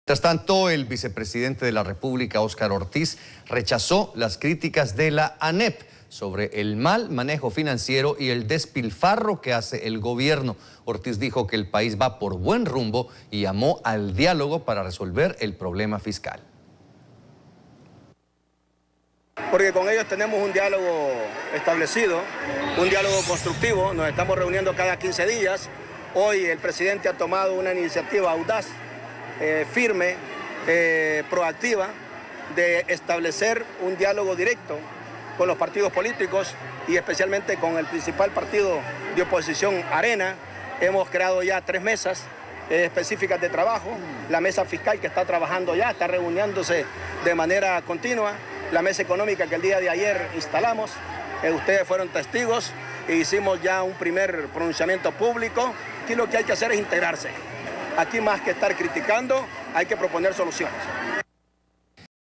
Mientras tanto, el vicepresidente de la República, Óscar Ortiz, rechazó las críticas de la ANEP sobre el mal manejo financiero y el despilfarro que hace el gobierno. Ortiz dijo que el país va por buen rumbo y llamó al diálogo para resolver el problema fiscal. Porque con ellos tenemos un diálogo establecido, un diálogo constructivo, nos estamos reuniendo cada 15 días. Hoy el presidente ha tomado una iniciativa audaz, firme, proactiva, de establecer un diálogo directo con los partidos políticos y especialmente con el principal partido de oposición, Arena. Hemos creado ya 3 mesas específicas de trabajo, la mesa fiscal que está trabajando ya, está reuniéndose de manera continua, la mesa económica que el día de ayer instalamos, ustedes fueron testigos e hicimos ya un primer pronunciamiento público. Aquí lo que hay que hacer es integrarse. Aquí más que estar criticando, hay que proponer soluciones.